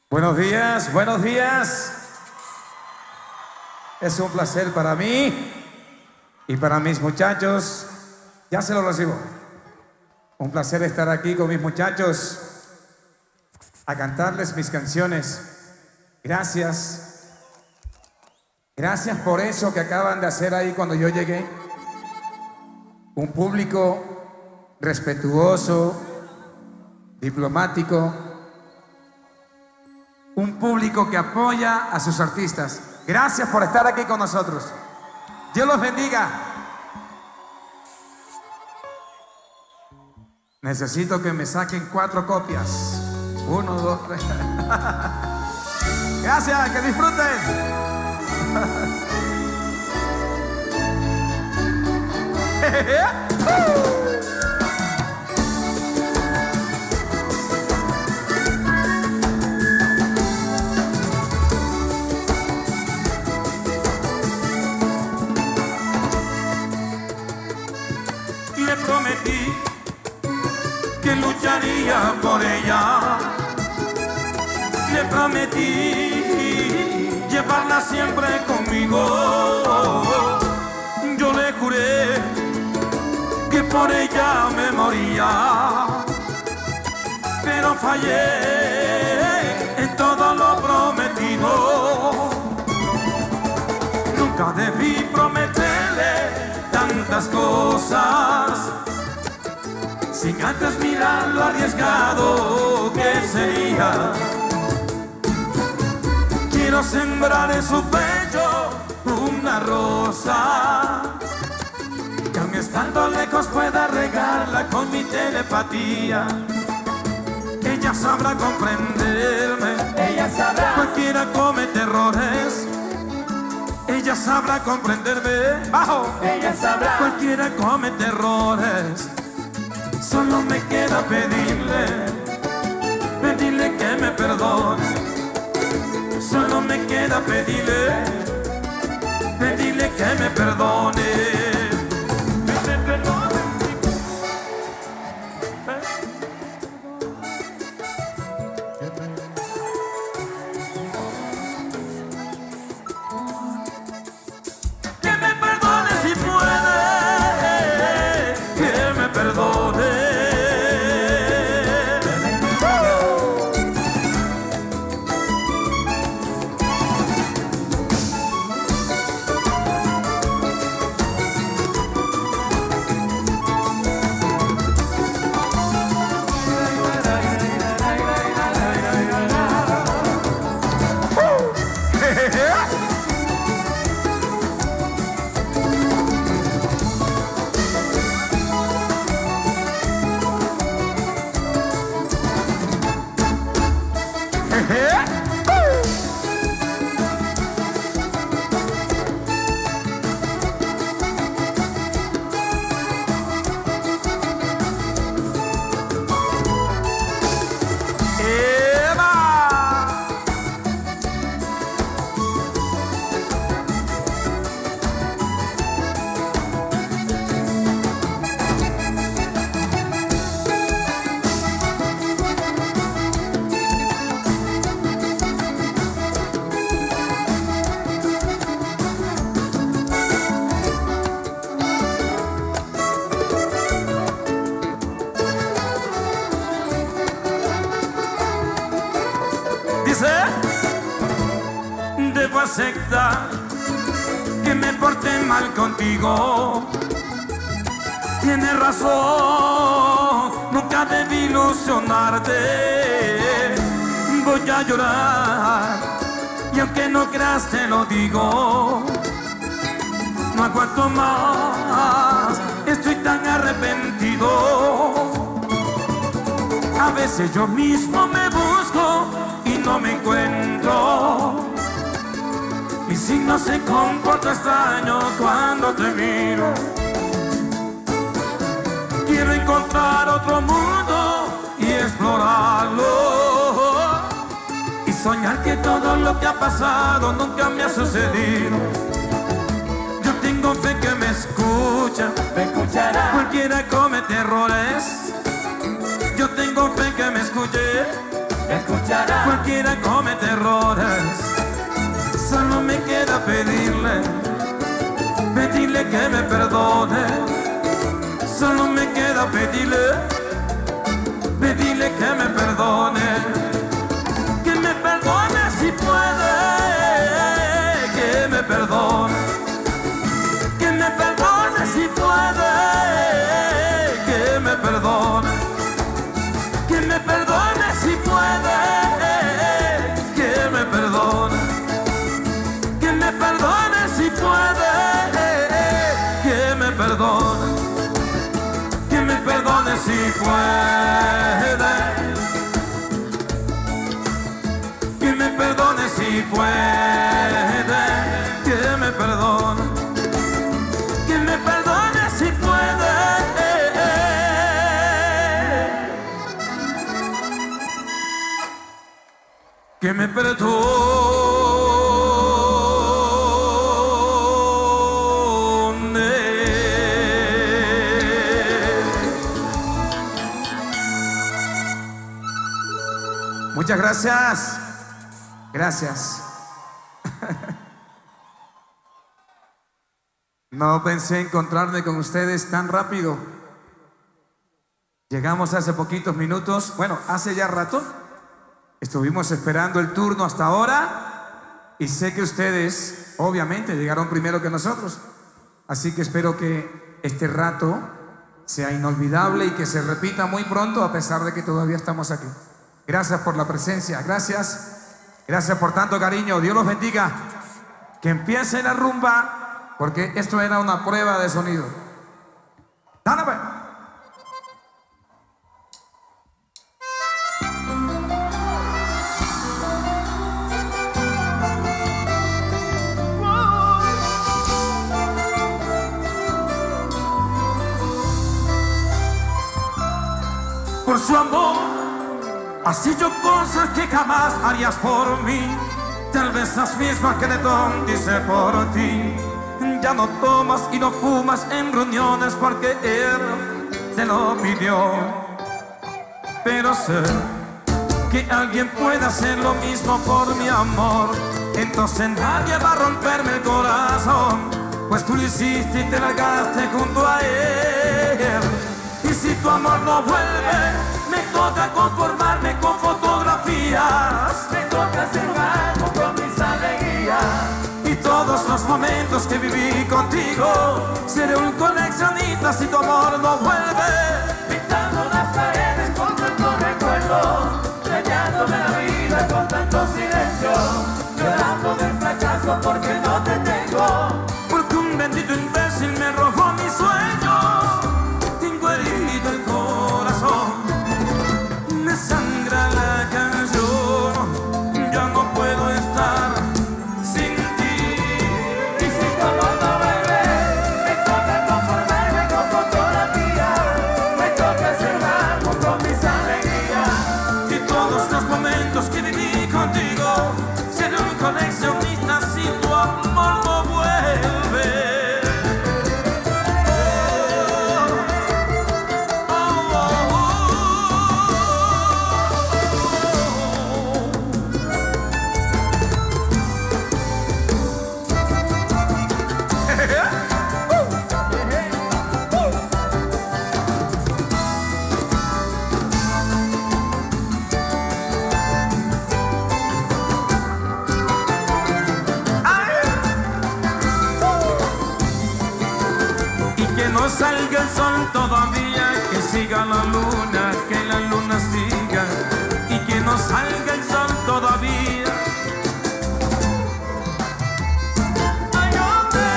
Buenos días, buenos días. Es un placer para mí y para mis muchachos. Ya se lo recibo. Un placer estar aquí con mis muchachos a cantarles mis canciones. Gracias. Gracias por eso que acaban de hacer ahí cuando yo llegué. Un público respetuoso, diplomático. Un público que apoya a sus artistas. Gracias por estar aquí con nosotros. Dios los bendiga. Necesito que me saquen 4 copias. 1, 2, 3. Gracias, que disfruten. Le prometí que lucharía por ella. Le prometí llevarla siempre conmigo. Yo le juré que por ella me moría, pero fallé en todo lo prometido. Nunca debí prometerle tantas cosas sin antes mirar lo arriesgado que sería. Quiero sembrar en su pecho una rosa que aun estando lejos pueda regarla con mi telepatía. Ella sabrá comprenderme, ella sabrá. Cualquiera comete errores, ella sabrá comprenderme. Bajo. Ella sabrá. Cualquiera comete errores. Solo me queda pedirle que me perdone. Solo me queda pedirle que me perdone. Que me perdone. Que me perdone si puede. Que me perdone. Debo aceptar que me porté mal contigo. Tienes razón, nunca debí ilusionarte. Voy a llorar y aunque no creas te lo digo. No aguanto más, estoy tan arrepentido. A veces yo mismo me busco y no me encuentro. Mi signo se comporta extraño cuando te miro. Quiero encontrar otro mundo y explorarlo, y soñar que todo lo que ha pasado nunca me ha sucedido. Yo tengo fe que me escucha, Me escuchará. Cualquiera comete errores. Yo tengo fe que me escuche. me escuchará. Cualquiera comete errores, solo me queda pedirle que me perdone. Solo me queda pedirle que me perdone. Que me perdone si puede, que me perdone. Que me perdone si puede, que me perdone. Que me perdone si puede, que me perdone. Que me perdone si puede, que me perdone. Que me perdone si puede. Que me perdone si puede. Que me perdone. Que me perdone si puede. Que me perdone. Muchas gracias. Gracias. No pensé encontrarme con ustedes tan rápido. Llegamos hace poquitos minutos. Bueno, hace ya rato. Estuvimos esperando el turno hasta ahora. Y sé que ustedes, obviamente, llegaron primero que nosotros. Así que espero que este rato sea inolvidable y que se repita muy pronto, a pesar de que todavía estamos aquí. Gracias por la presencia, gracias por tanto cariño. Dios los bendiga. Que empiece la rumba, porque esto era una prueba de sonido. ¡Dale, pues! Por su amor has hecho cosas que jamás harías por mí. Tal vez las mismas que Letón dice por ti. Ya no tomas y no fumas en reuniones porque él te lo pidió. Pero sé que alguien puede hacer lo mismo por mi amor. Entonces nadie va a romperme el corazón, pues tú lo hiciste y te largaste junto a él. Y si tu amor no vuelve, me toca conformarme con fotografías. Me toca ser algo con mis alegrías. Y todos los momentos que viví contigo, seré un coleccionista si tu amor no vuelve. Pintando las paredes con tanto recuerdo, dañándome la vida con tanto silencio, llorando del fracaso porque no te tengo. Porque un bendito imbécil me robó mis sueños. Tengo herido el corazón, me sangra la canción. Ya no puedo estar sin ti. Y si tu amor no vuelve, me toca conformarme con fotografía. Me toca ser algo con mis alegrías. Y todos los momentos que viví contigo, seré un coleccionista si tu amor no vuelve. No salga el sol todavía, que siga la luna, que la luna siga. Y que no salga el sol todavía. Ay, hombre,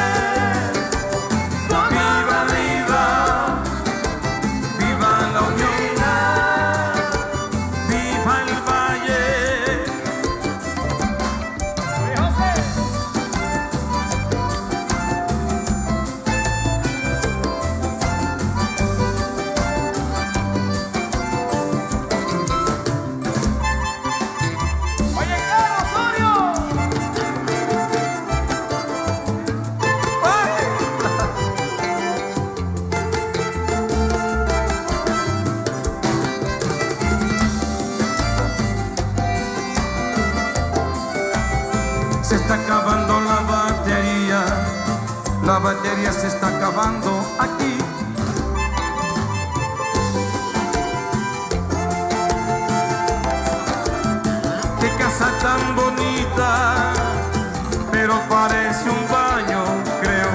Viva, viva, viva la unión, viva el valle. La batería se está acabando aquí. Qué casa tan bonita, pero parece un baño, creo.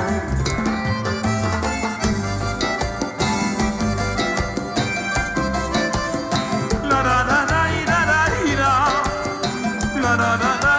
La la la la la la la la la la.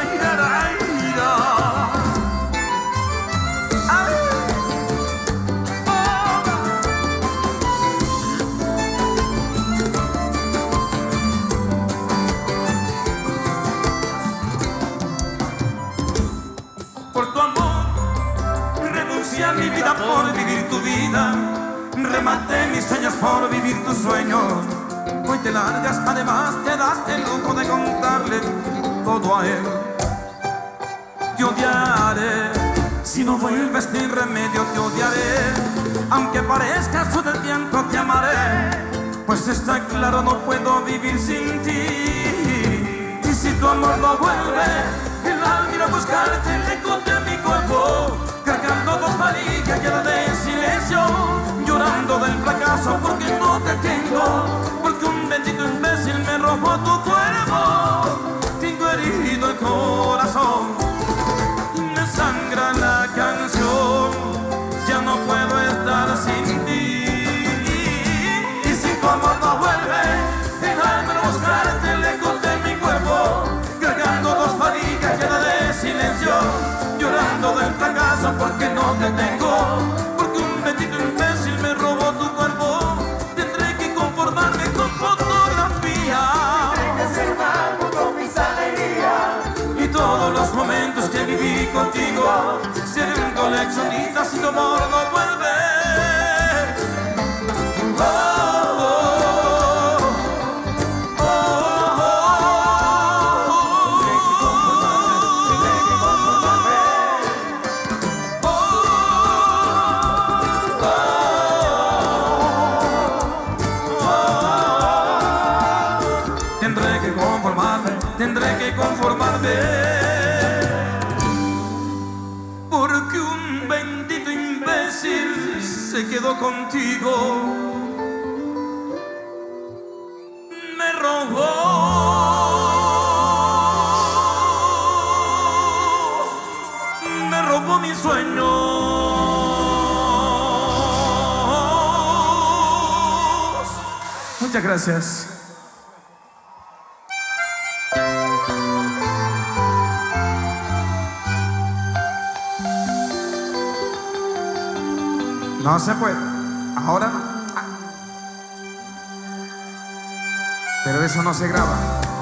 Por tu amor renuncié a mi vida por vivir tu vida, rematé mis sueños por vivir tus sueños. Hoy te largas, además te das el lujo de contarle todo a él. Te odiaré, si no vuelves sin remedio te odiaré. Aunque parezca su del viento te amaré, pues está claro no puedo vivir sin ti. Y si tu amor no vuelve, el alma irá a buscarte lejos de mi cuerpo, cargando dos valijas llenas de silencio, llorando del fracaso porque no te tengo, porque un bendito imbécil me robó tu cuerpo. Tengo herido el corazón y me sangra la canción, ya no puedo estar sin ti. Y si tu amor no vuelve, el alma irá a buscarte lejos de mi cuerpo, cargando dos valijas llenas de silencio, llorando del fracaso porque no te tengo, porque un bendito imbécil me robó tu cuerpo. Tendré que conformarme con fotografía, tendré que ser un álbum con mis alegrías y todos los momentos que viví contigo. Seré un coleccionista si tu amor no vuelve. Tendré que conformarme, porque un bendito imbécil se quedó contigo, me robó mis sueños. Muchas gracias. No se puede, ahora no. Pero eso no se graba.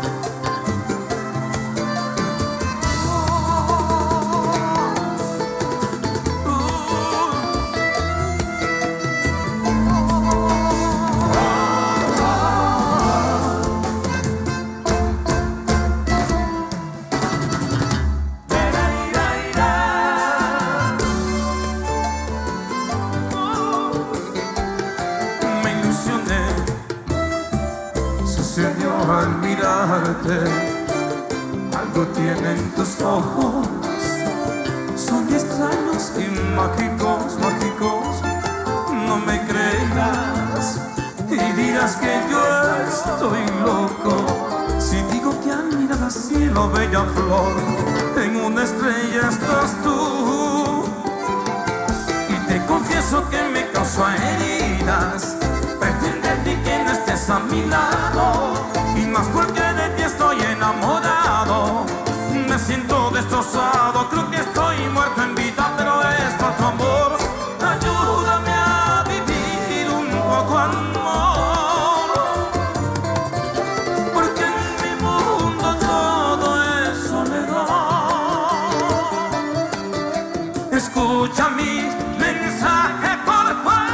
Al mirarte, algo tienen tus ojos, son extraños y mágicos, mágicos. No me creas y dirás que yo estoy loco si digo que al mirar al cielo, bella flor, en una estrella estás tú. Y te confieso que me causó heridas pretender de que no estés a mi lado, y más porque de ti estoy enamorado. Me siento destrozado, creo que estoy muerto en vida, pero es por tu amor. Ayúdame a vivir un poco, amor, porque en mi mundo todo es soledad. Escucha mis mensajes, por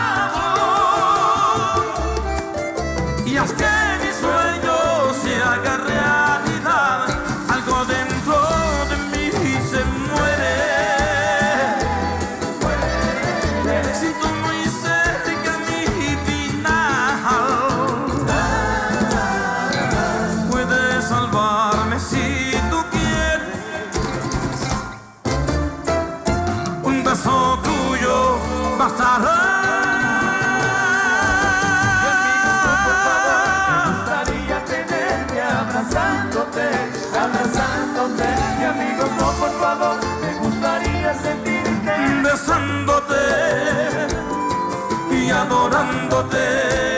favor, y haz que mi sueño se haga realidad. Algo dentro de mí se muere. Siento muy cerca mi final. Puedes salvarme si tú quieres. Un beso tuyo abrazándote, abrazándote. Y amigos, no, por favor, me gustaría sentirte besándote y adorándote.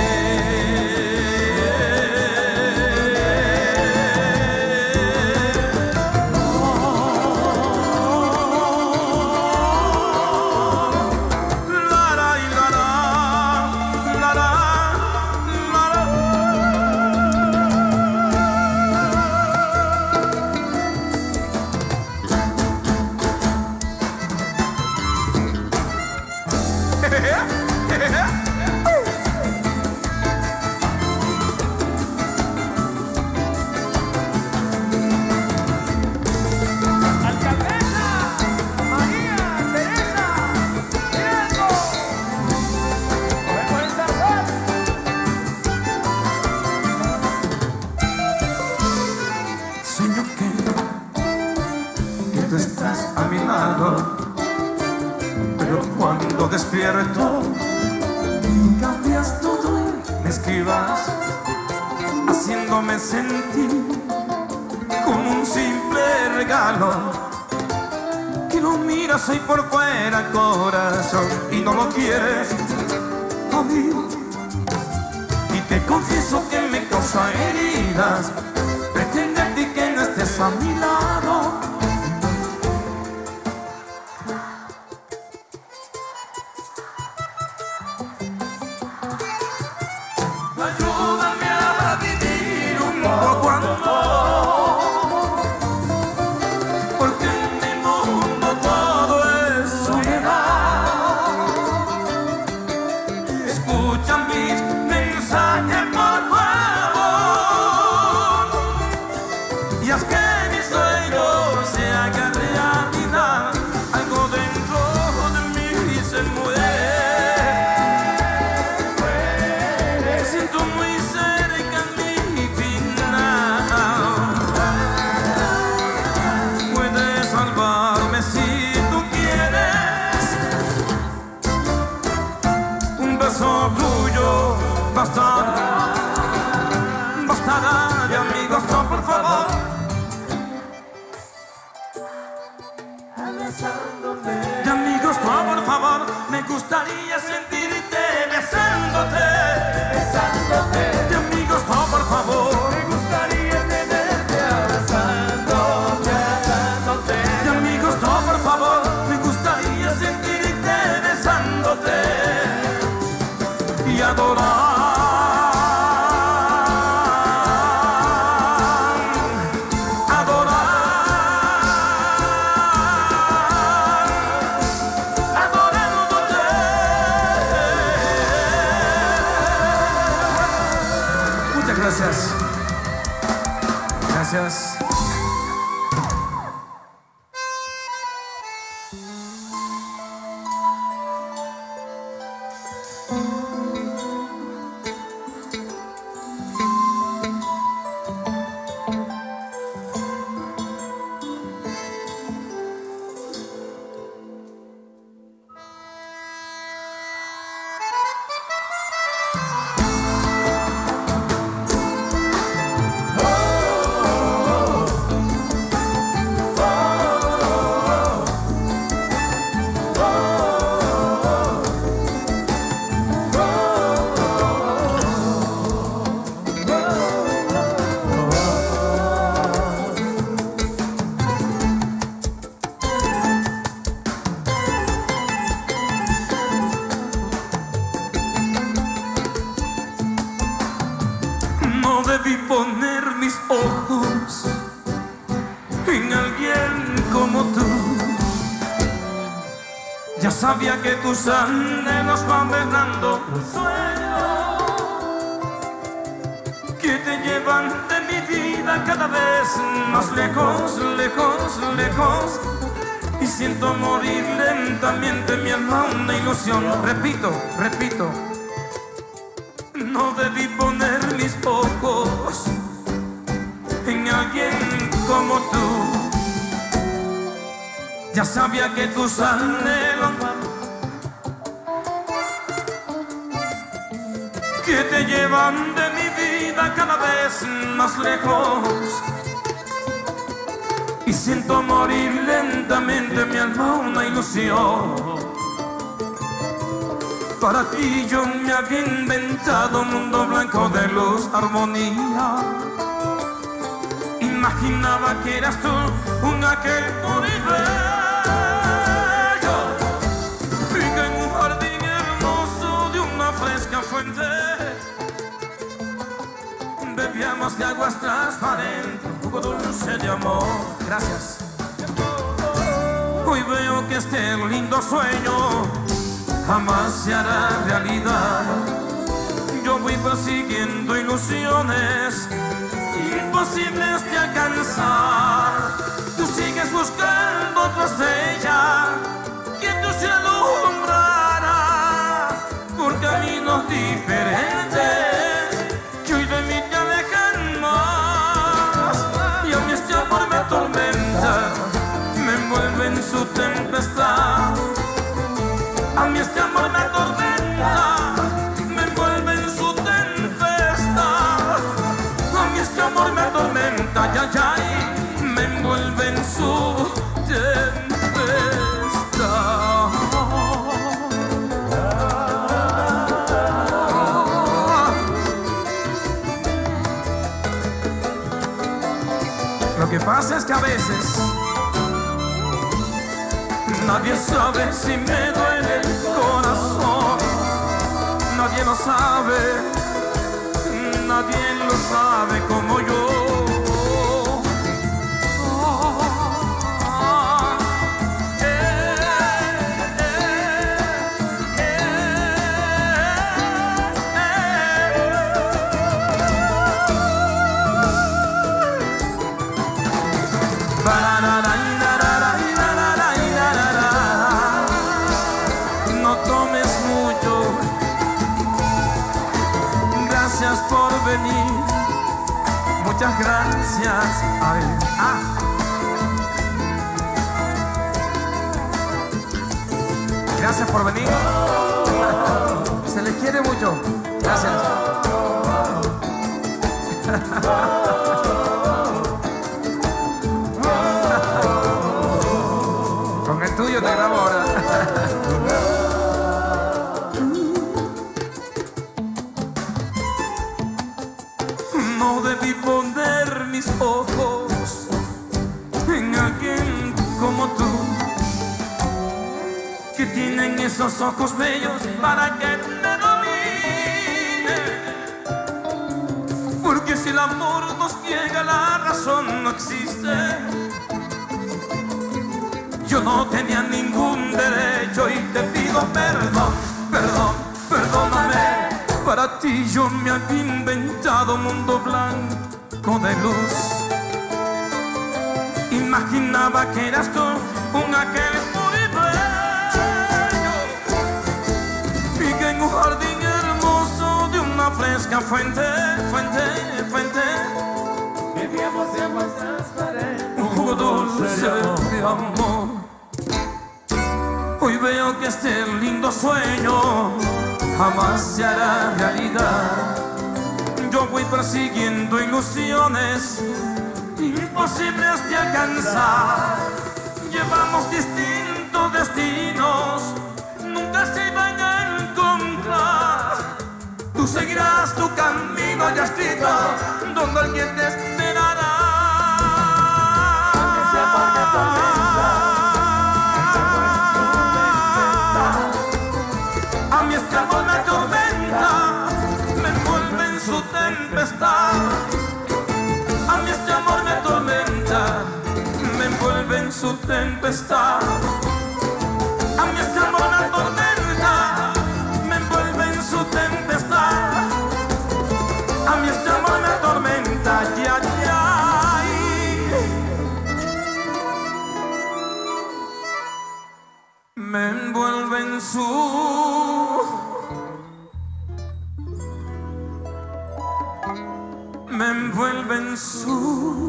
Sueño que tú estás a mi lado, pero cuando despierto cambias todo y me esquivas, haciéndome sentir como un simple regalo que lo miras ahí por fuera, corazón, y no lo quieres a mí. Y te confieso que me causa heridas pretenderte que no estés a mi lado. Ayúdame a vivir un poco amor, porque en mi mundo todo es soledad. Escucha mis mensajes, por favor, y haz que mi sueño se haga realidad. Algo dentro de mí se mueve. Siento muy cerca mi final. Puedes salvarme si tú quieres. Un beso tuyo bastará, bastará. Y amigos, no, por favor. Y amigos, no, por favor. Me gustaría sentirte besándote. Y amigos, no, por favor. me gustaría tenerte abrazándote, abrazándote. Y amigos, no, por favor. Me gustaría sentirte besándote y adorar. Muchas gracias. Gracias. No debí poner mis ojos en alguien como tú. Ya sabía que tus anhelos van velando sueños que te llevan de mi vida cada vez más lejos, lejos, lejos. Y siento morir lentamente mi alma una ilusión. Repito, repito. No debí poner mis ojos en alguien como tú. Ya sabía que tus anhelos que te llevan de mi vida vida cada vez más lejos y siento morir lentamente mi alma una ilusión. Para ti yo me había inventado un mundo blanco de luz, armonía. Imaginaba que eras tú un aquel puro y bello, rica en un jardín hermoso de una fresca fuente. Bebíamos de aguas transparentes, un poco dulce de amor. Gracias. Hoy veo que este lindo sueño jamás se hará realidad. Yo voy persiguiendo ilusiones imposibles de alcanzar. Tú sigues buscando otra estrella que tu cielo alumbrará por caminos diferentes que hoy de mí te alejan más. Y a mí este amor me atormenta, me envuelve en su tempestad. A mí este amor me atormenta, me envuelve en su tempestad. A mí este amor me atormenta, ya, ya, me envuelve en su tempestad. Lo que pasa es que a veces nadie sabe si me duele el corazón. Nadie lo sabe, nadie lo sabe como yo. Gracias por venir, muchas gracias. Ay, gracias por venir. Se les quiere mucho. Gracias. Con el tuyo te grabo ahora. No debí poner mis ojos en alguien como tú, que tienen esos ojos bellos para que me domine. Porque si el amor nos ciega, la razón no existe. Yo no tenía ningún derecho y te pido perdón, perdón, perdóname. Para ti yo me había inventado un mundo blanco de luz. Imaginaba que eras tú un aquel muy bello, y que en un jardín hermoso de una fresca fuente, fuente, fuente, vivíamos de aguas transparentes, un jugo dulce de amor. Hoy veo que este lindo sueño jamás se hará realidad. Yo voy persiguiendo ilusiones imposibles de alcanzar. Llevamos distintos destinos, nunca se van a encontrar. Tú seguirás tu camino ya escrito, donde alguien te esperará. ese amor me atormenta, A mí este amor me atormenta, me envuelve en su tempestad. A mí este amor me atormenta, me envuelve en su tempestad. A mí este amor me atormenta, me envuelve en su tempestad. A mí este amor me atormenta, ya, ya. Me envuelve en me envuelve en su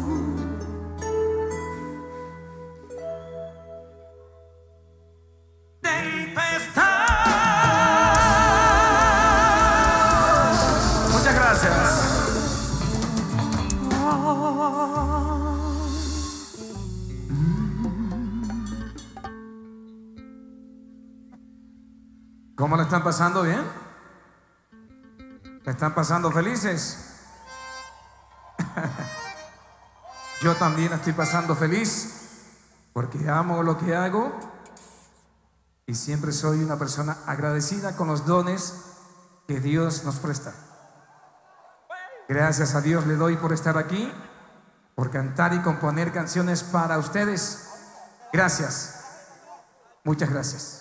tempestad. Muchas gracias. ¿Cómo le están pasando? ¿Bien? ¿Le están pasando felices? Yo también estoy pasando feliz porque amo lo que hago y siempre soy una persona agradecida con los dones que Dios nos presta. Gracias a Dios le doy por estar aquí, por cantar y componer canciones para ustedes. Gracias. Muchas gracias.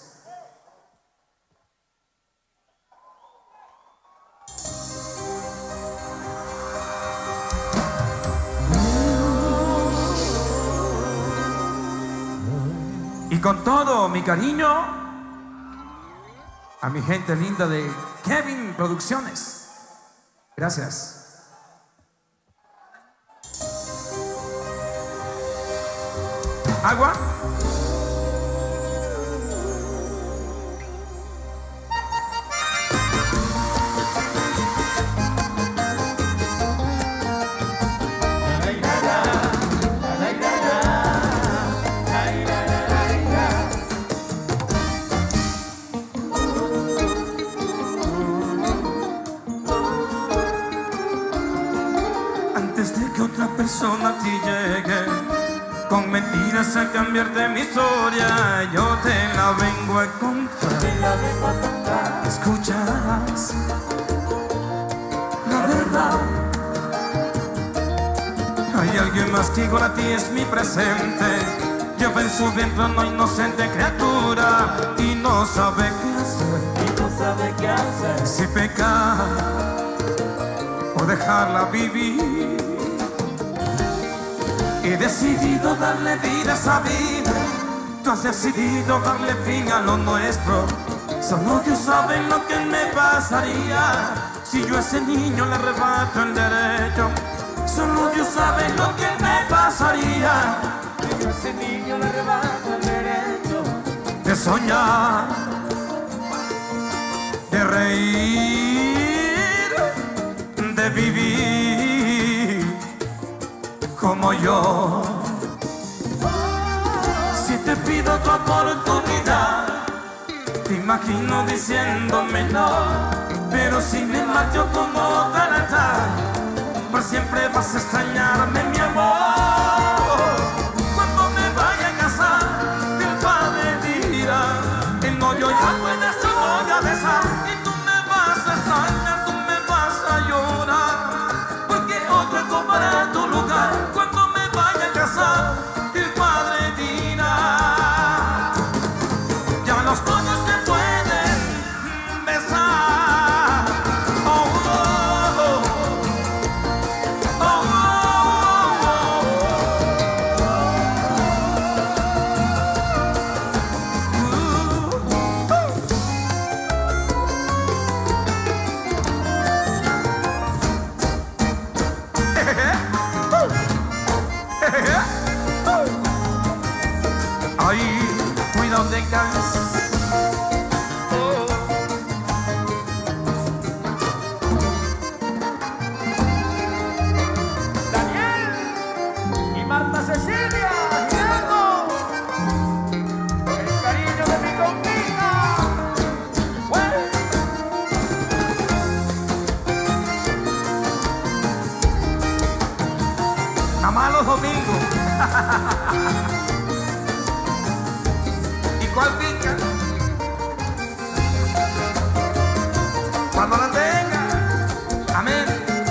Y con todo mi cariño a mi gente linda de Kevin Producciones. Gracias. Agua. Antes de que otra persona a ti llegue con mentiras a cambiarte mi historia, yo te la vengo a contar. Escucharás la verdad. Hay alguien más que igual a ti es mi presente. Lleva en su vientre una inocente criatura y no sabe qué hacer. Si pecar o dejarla vivir. He decidido darle vida a esa vida. Tú has decidido darle fin a lo nuestro. Solo Dios sabe lo que me pasaría si yo a ese niño le arrebato el derecho. Solo Dios sabe lo que me pasaría si yo a ese niño le arrebato el derecho de soñar, de reír, de vivir como yo. Si te pido tu oportunidad, te imagino diciéndome no. Pero si me marcho como Canadá, por siempre vas a extrañarme, mi amor. Cuando me vaya a casar, el padre dirá: el novio ya puede su novia besar. Y tú me vas a extrañar, tú me vas a llorar, porque otro ocupará tu lugar. Cuando me vaya a casar, el padre dirá: ya los novios se pueden besar. Oh, oh, oh. Oh, ay, cuida donde caes. Daniel y Marta Cecilia, Diego, el cariño de mi conquista. Nada más los domingos. ¿Y cuál pica? Cuando la tenga. Amén.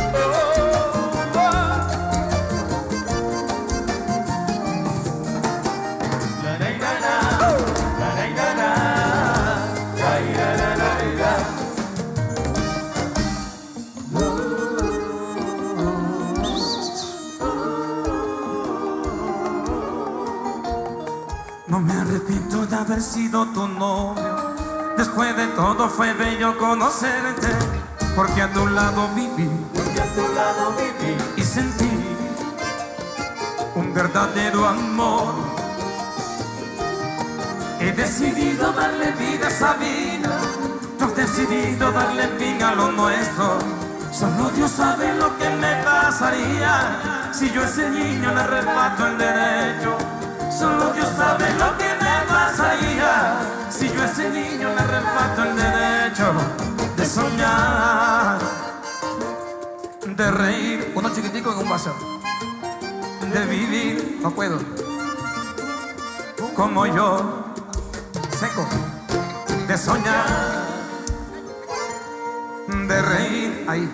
No me arrepiento de haber sido tu novio. Después de todo fue bello conocerte, porque a tu lado viví y sentí un verdadero amor. He decidido darle vida a esa vida. Tú has decidido darle fin a lo nuestro. Solo Dios sabe lo que me pasaría si yo a ese niño le arrebato el derecho? Solo Dios sabe lo que me pasaría si yo a ese niño le arrebato el derecho de soñar, de reír, uno chiquitico en un vaso, de vivir, no puedo, como yo, seco, de soñar, de reír, ahí,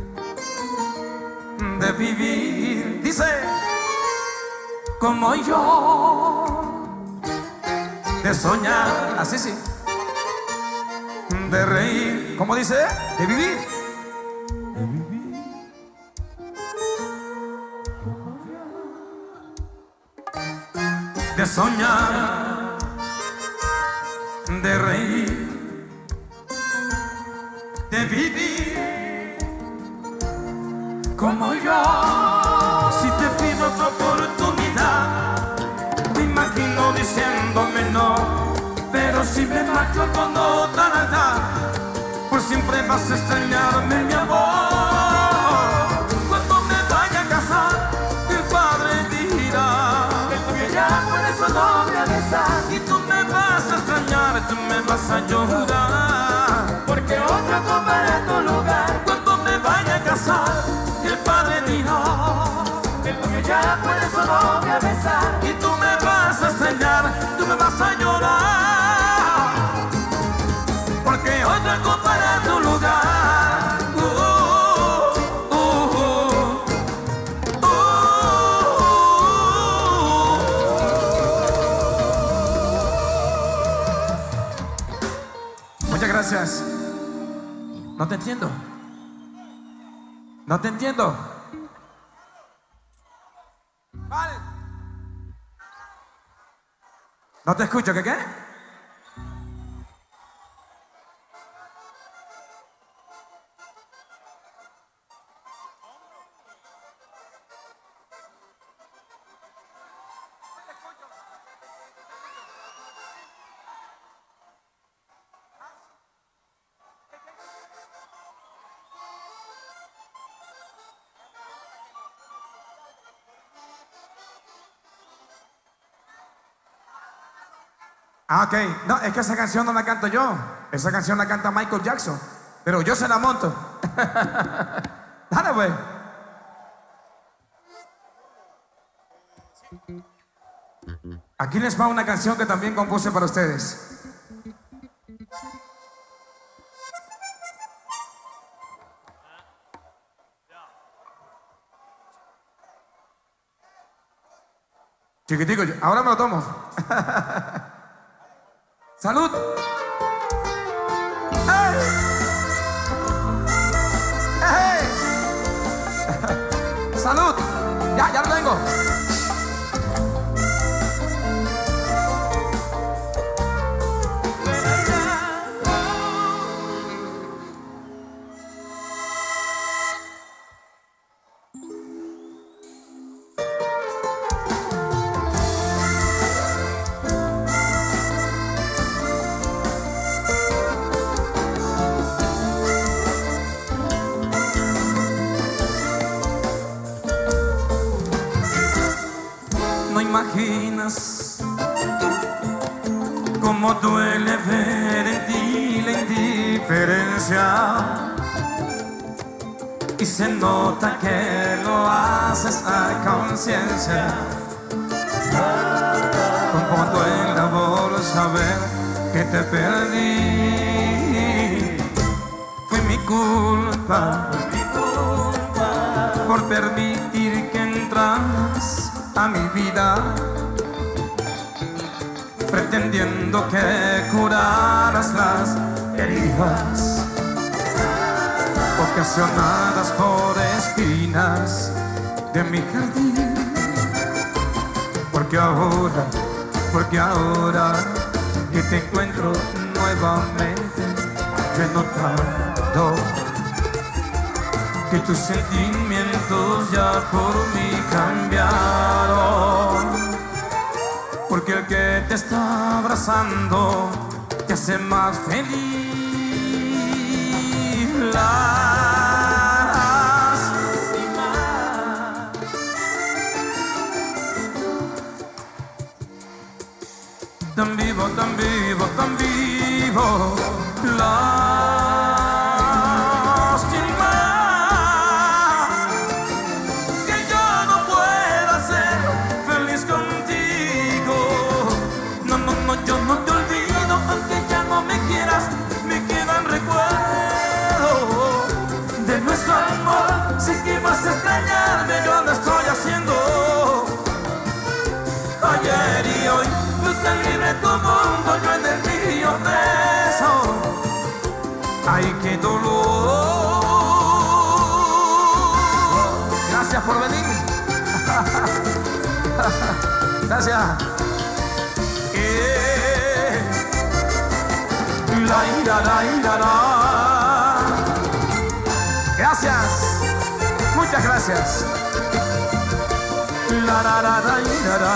de vivir, dice, como yo, de soñar, así sí, de reír, ¿cómo dice? De vivir, de soñar, de reír, de vivir, como yo. Si te pido otra oportunidad, me imagino diciéndome no, pero si me marcho con otra edad, por siempre vas a extrañarme, mi amor. Cuando me vaya a casar, el padre dirá que ya puedes su novia besar, y tú me vas a extrañar, tú me vas a llorar, porque otro ocupará tu lugar. cuando me vaya a casar, el padre dirá Que ya puedes su novia besar, y tú me vas a extrañar, tú me vas a llorar, porque otro ocupará tu lugar. Muchas gracias. No te entiendo. No te entiendo. Vale. No te escucho, ¿qué? Ah, ok. No, es que esa canción no la canto yo. Esa canción la canta Michael Jackson. Pero yo se la monto. Dale, pues. Aquí les va una canción que también compuse para ustedes. Chiquitico, ahora me lo tomo. ¡Salud! ¡Hey! ¡Hey! ¡Salud! Ya lo tengo. Imaginas cómo duele ver en ti la indiferencia, y se nota que lo haces a conciencia. Como duele por saber que te perdí, fue mi culpa por permitir que entras a mi vida, pretendiendo que curaras las heridas ocasionadas por espinas de mi jardín. Porque ahora que te encuentro nuevamente, yo he notado que tus sentimientos ya por mí cambiaron. Porque el que te está abrazando te hace más feliz. Lástima tan vivo, tan vivo, tan vivo. Lástima que yo no pueda ser feliz contigo. No, no, no, yo no te olvido, aunque ya no me quieras, me quedan recuerdos de nuestro amor. Si que vas a extrañarme, yo lo estoy haciendo. Ayer y hoy, tú estás libre tu mundo, yo en el mío preso. Ay, qué dolor. Gracias por venir. Gracias. Gracias. Muchas gracias. La, la, la, la, la, la.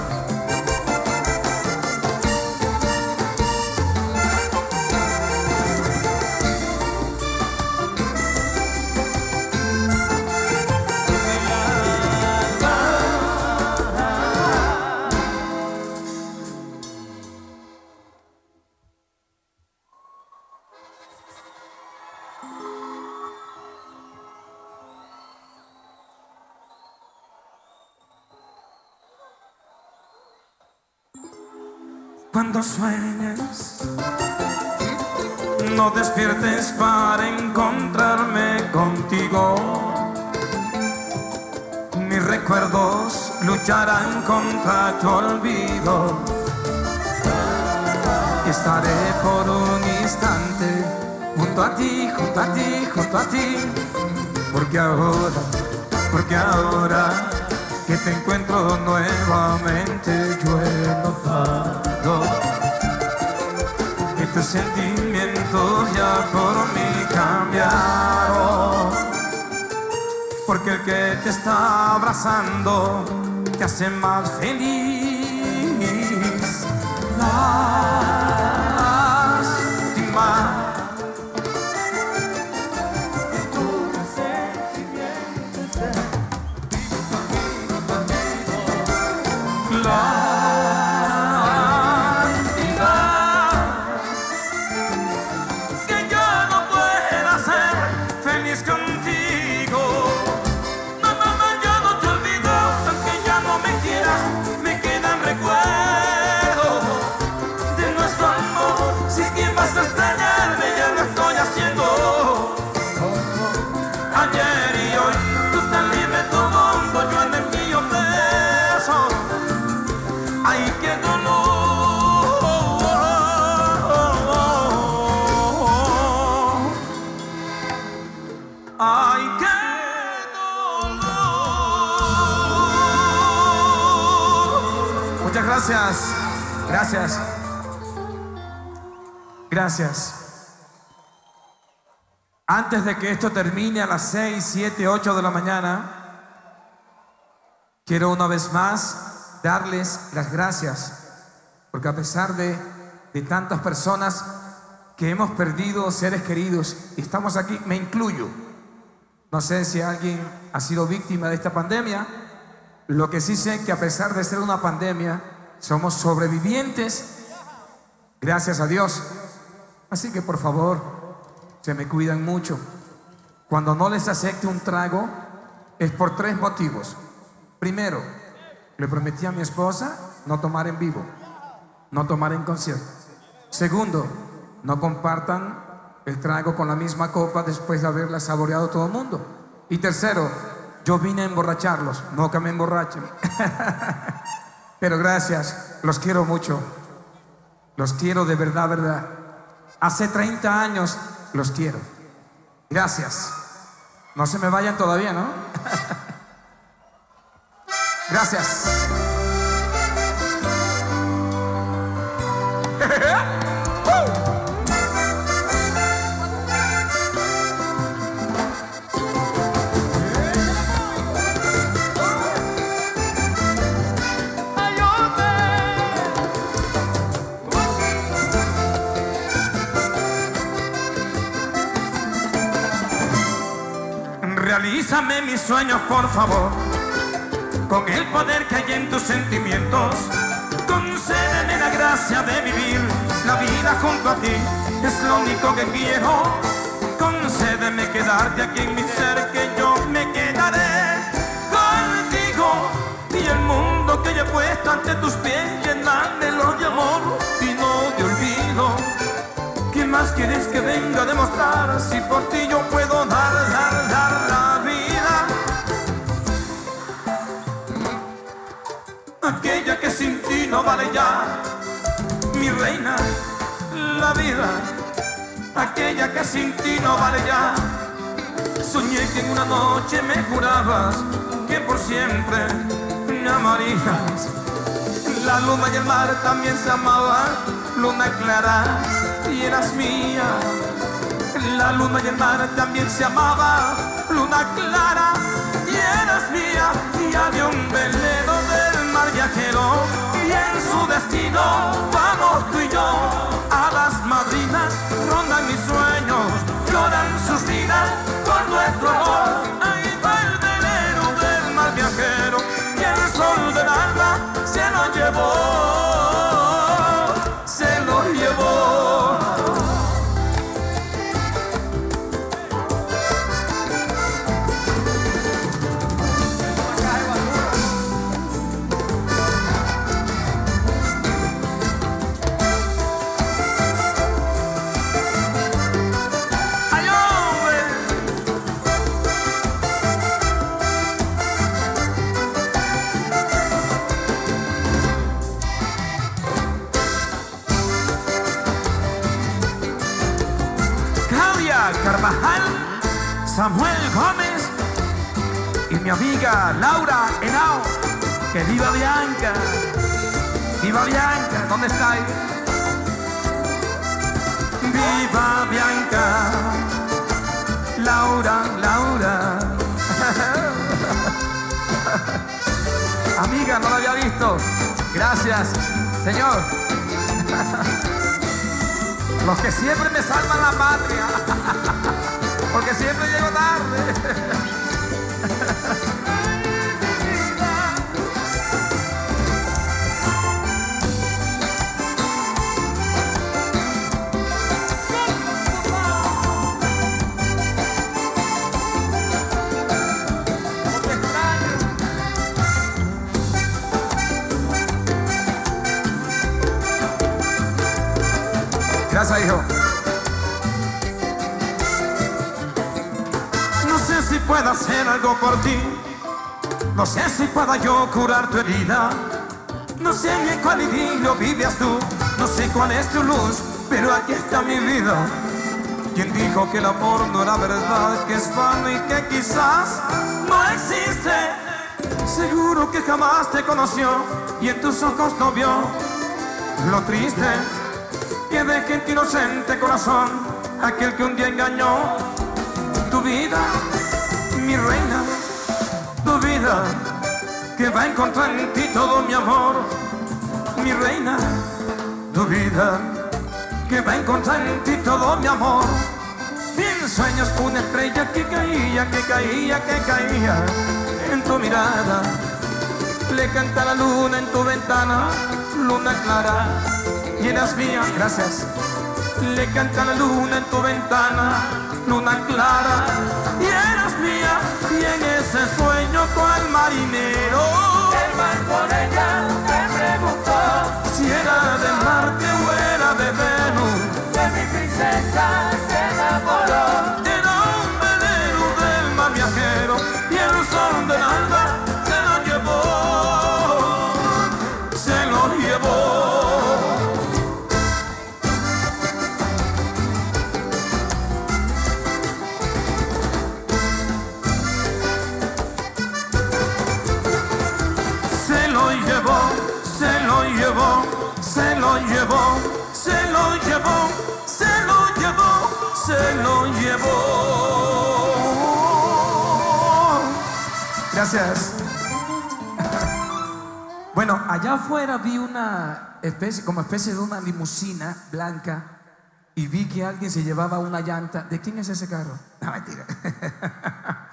Cuando sueñes, no despiertes para encontrarme contigo. Mis recuerdos lucharán contra tu olvido. Estaré por un instante junto a ti, junto a ti, junto a ti. Porque ahora que te encuentro nuevamente, yo he notado que tus sentimientos ya por mí cambiaron. Porque el que te está abrazando te hace más feliz. Lástima que tus sentimientos que yo no pueda ser feliz contigo. No, no, no, yo no te olvido, aunque ya no me quieras, me quedan recuerdos de nuestro amor. Si que vas a extrañarme, ya lo estoy haciendo. Ayer y hoy, tú estás libre en tu mundo, yo en el mío preso. Ay, qué dolor. Ay, qué dolor. Muchas gracias. Gracias. Gracias. Antes de que esto termine a las 6, 7, 8 de la mañana, quiero una vez más darles las gracias, porque a pesar de tantas personas que hemos perdido seres queridos y estamos aquí, me incluyo. No sé si alguien ha sido víctima de esta pandemia. Lo que sí sé que a pesar de ser una pandemia, somos sobrevivientes, gracias a Dios. Así que por favor, se me cuidan mucho. Cuando no les acepte un trago, es por 3 motivos. Primero, le prometí a mi esposa no tomar en vivo, no tomar en concierto. Segundo, no compartan el trago con la misma copa después de haberla saboreado todo el mundo. Y tercero, yo vine a emborracharlos, no que me emborrachen. Pero gracias, los quiero mucho. Los quiero de verdad, verdad. Hace 30 años los quiero. Gracias. No se me vayan todavía, ¿no? Gracias. Realízame mis sueños, por favor, con el poder que hay en tus sentimientos. Concédeme la gracia de vivir la vida junto a ti, es lo único que quiero. Concédeme quedarte aquí en mi ser, que yo me quedaré contigo. Y el mundo que yo he puesto ante tus pies, llenármelo de amor y no de olvido. ¿Qué más quieres que venga a demostrar si por ti yo puedo dar la vida? Aquella que sin ti no vale ya, mi reina, la vida. Aquella que sin ti no vale ya. Soñé que en una noche me jurabas que por siempre me amarías. La luna y el mar también se amaban, luna clara, y eras mía. La luna y el mar también se amaban, luna clara, y eras mía. Y había un velero del mar viajero, y en su destino vamos tú y yo. A las madrinas rondan mis sueños, lloran sus vidas por nuestro amor. Ahí va el velero del mar viajero, y el sol del alba se lo llevó, se lo llevó. Carvajal, Samuel Gómez y mi amiga Laura Henao. Que viva Bianca, viva Bianca, ¿dónde está ahí? Viva Bianca, Laura, Laura. Amiga, no la había visto. Gracias, señor. Los que siempre me salvan la patria, porque siempre llego tarde. Gracias, hijo. No sé si puedo hacer algo por ti, no sé si pueda yo curar tu herida, no sé en cuál idilio vives tú, no sé cuál es tu luz, pero aquí está mi vida. Quien dijo que el amor no era verdad, que es vano y que quizás no existe? Seguro que jamás te conoció y en tus ojos no vio lo triste que deje en tu inocente corazón aquel que un día engañó tu vida, mi reina, tu vida, que va a encontrar en ti todo mi amor, mi reina, tu vida, que va a encontrar en ti todo mi amor. En sueños una estrella que caía, que caía, que caía en tu mirada, le canta la luna en tu ventana, luna clara, y eras mía, gracias. Le canta la luna en tu ventana, luna clara, y eras mía. Y en ese sueño cual marinero, el mar por ella me preguntó si era de Marte o era de Venus. de mi princesa se enamoró. Era un velero del mar viajero, y el sol del alba se lo llevó, se lo llevó. Se lo llevó, se lo llevó, se lo llevó, se lo llevó, se lo llevó, se lo llevó. Gracias. Bueno, allá afuera vi una especie, como especie de una limusina blanca, y vi que alguien se llevaba una llanta. ¿De quién es ese carro? No, mentira.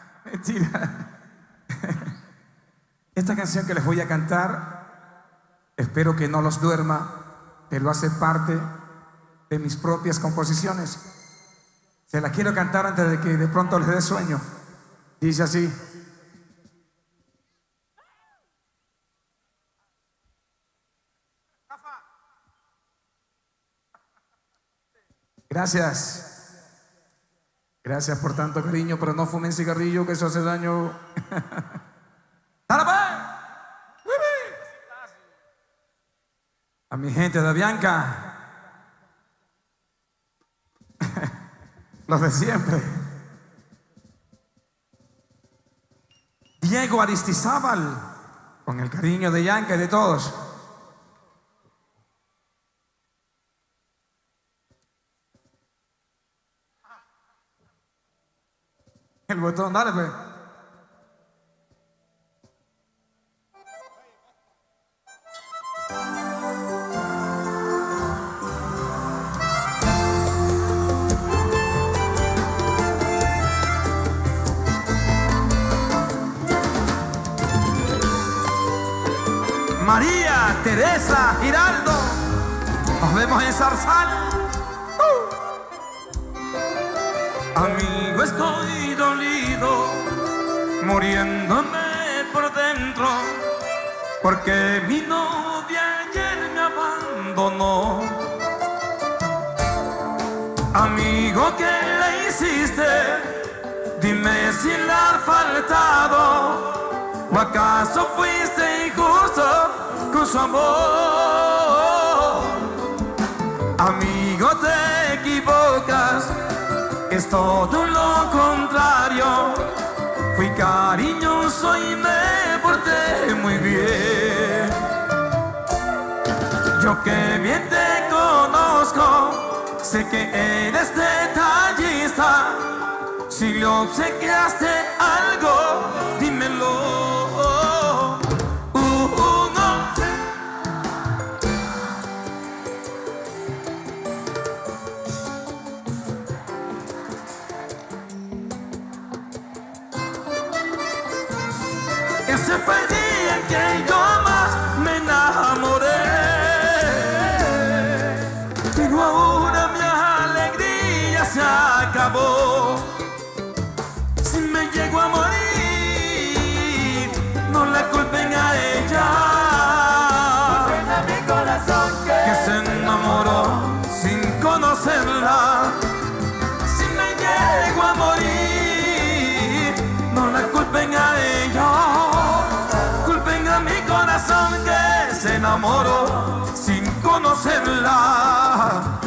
Mentira. Esta canción que les voy a cantar Espero que no los duerma, pero hace parte de mis propias composiciones. Se la quiero cantar antes de que de pronto les dé sueño. Dice así. Gracias. Gracias por tanto cariño, pero no fumen cigarrillo, que eso hace daño. A mi gente de Avianca, los de siempre. Diego Aristizábal, con el cariño de Yanka y de todos. El botón, dale pues. María Teresa Giraldo, nos vemos en Zarzal. Amigo, estoy dolido, muriéndome por dentro, porque mi novia ayer me abandonó. Amigo, ¿qué le hiciste? Dime si le ha faltado, ¿o acaso fuiste injusto con su amor? Amigo, te equivocas, es todo lo contrario. Fui cariñoso y me porté muy bien. Yo que bien te conozco, sé que eres detallista. Si le obsequiaste algo, dímelo. No. Ese fue el día en que yo más me enamoré, pero ahora mi alegría se acabó. Si me llego a morir, no la culpen a ella, a mi corazón que se enamoró sin conocerla. Si me llego a morir, no la culpen a ella, culpen a mi corazón que se enamoró sin conocerla.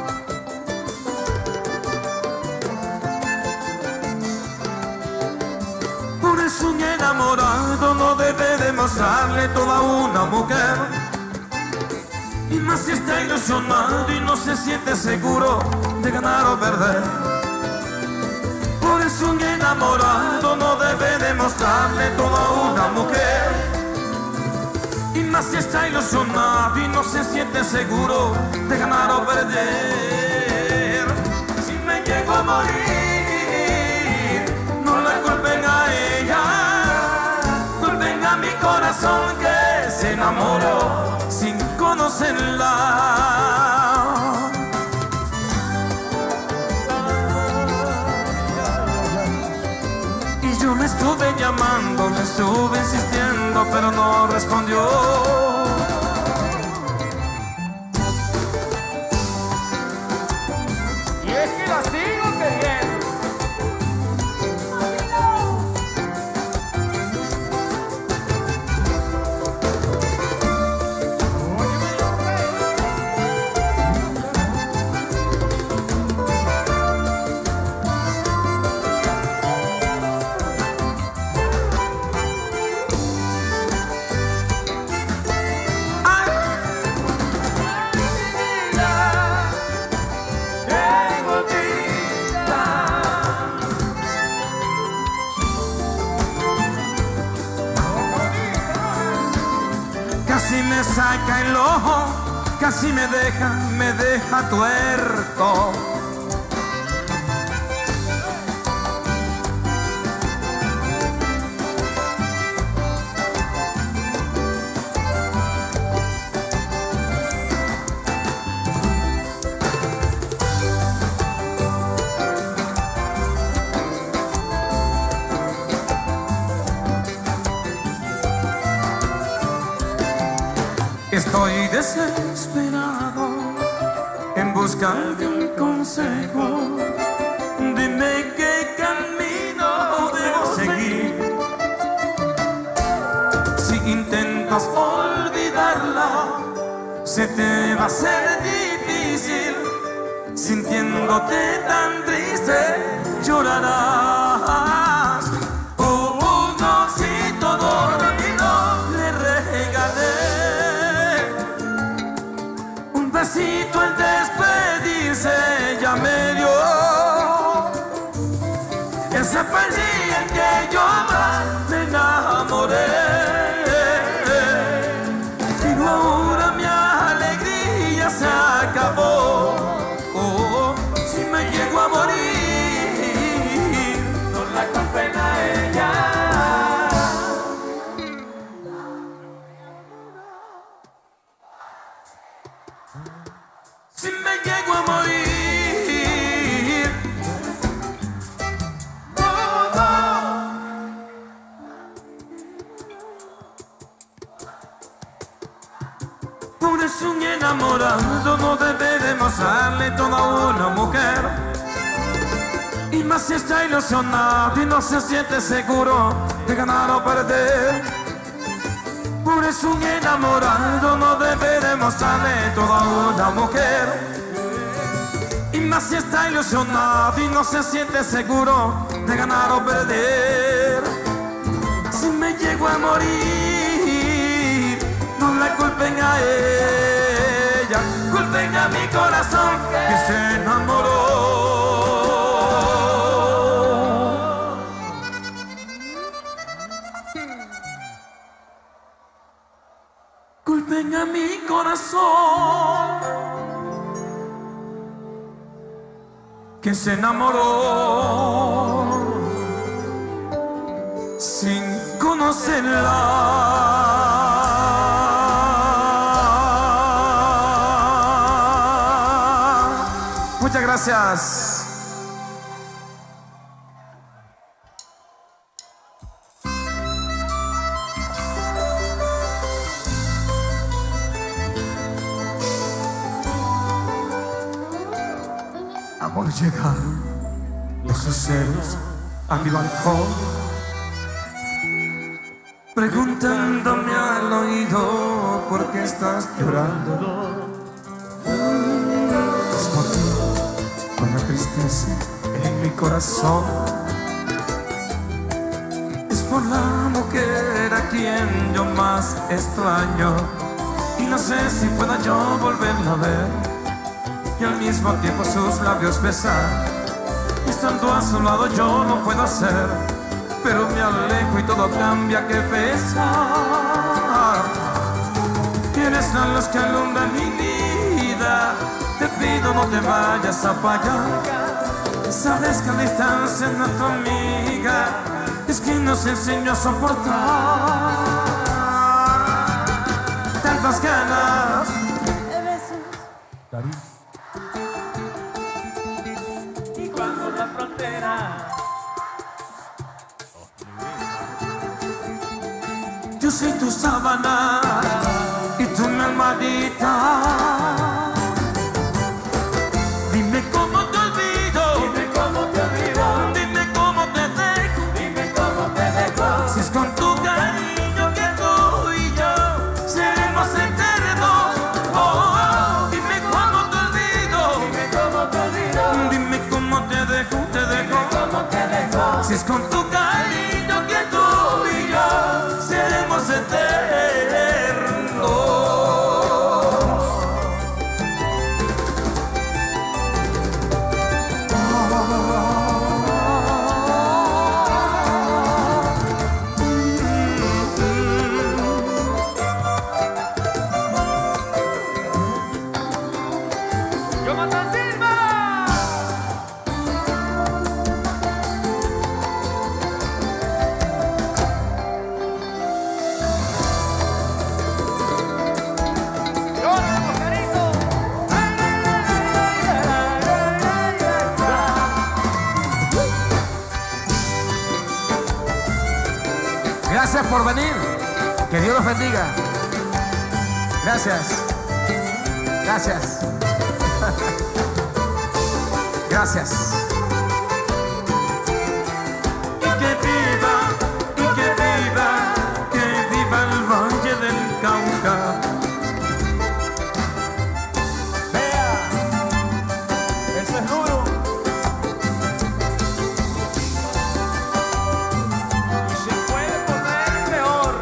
Por eso un enamorado no debe demostrarle todo a una mujer, y más si está ilusionado y no se siente seguro de ganar o perder. Por eso un enamorado no debe demostrarle todo a una mujer, y más si está ilusionado y no se siente seguro de ganar o perder. Si me llego a morir, no la culpen a ella, culpen a mi corazón que se enamoró sin conocerla. Y yo le estuve llamando, le estuve insistiendo, pero no respondió. y es que la sigo queriendo. Casi me saca el ojo, casi me deja tuerto. Estoy desesperado en busca de un consejo. Dime qué camino debo seguir. Si intentas olvidarla, se te va a ser difícil. Sintiéndote tan triste, llorarás. Un osito dormido le regalé, un besito al despedirse ya me dio. Ese fue el día en que yo más me enamoré. Pero ahora mi alegría se acabó. Si me llego a morir, no la culpen a ella. Si me llego a morir, por eso un enamorado no debe demostrarle todo a una mujer. Y más si está ilusionado y no se siente seguro de ganar o perder. Por eso un enamorado no debe demostrarle todo a una mujer. Y más si está ilusionado y no se siente seguro de ganar o perder. Si me llego a morir, no la culpen a ella, culpen a mi corazón que se enamoró. Culpen a mi corazón que se enamoró sin conocerla. Muchas gracias. Amor, llegaron los celos a mi balcón, preguntándome al oído por qué estás llorando. Es por ti, con la tristeza en mi corazón. Es por la mujer a quien yo más extraño. Y no sé si pueda yo volverla a ver y al mismo tiempo sus labios besar. Estando a su lado yo no puedo hacer, pero me alejo y todo cambia que besar. Tienes la luz que alumbra mi vida, te pido no te vayas a apagar. Sabes que a distancia es nuestra amiga, es quien nos enseñó a soportar tantas ganas De besos. Y cuando la frontera yo soy tu sábana y tú mi almohadita. Dime cómo te olvido, dime cómo te olvido, dime cómo te dejo, dime cómo te dejo. si es con tu cariño que tú y yo seremos eternos. Oh, dime cómo te olvido, Dime cómo te olvido, dime cómo te dejo, cómo te dejo. si es con tu cariño que tú y yo seremos eternos. ¡Jonathan Silva! Gracias por venir. Que Dios los bendiga. Gracias. Gracias. Gracias. Que viva el Valle del Cauca. Vea, eso es duro. Y se puede poner peor.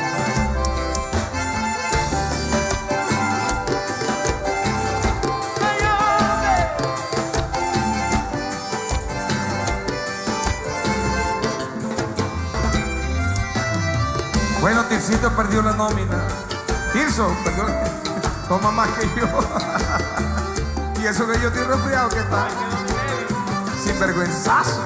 Bueno, Tircito perdió la nómina. Tirso, perdió la... Toma más que yo. Y eso que yo estoy resfriado, ¿qué tal? Sinvergüenzazo.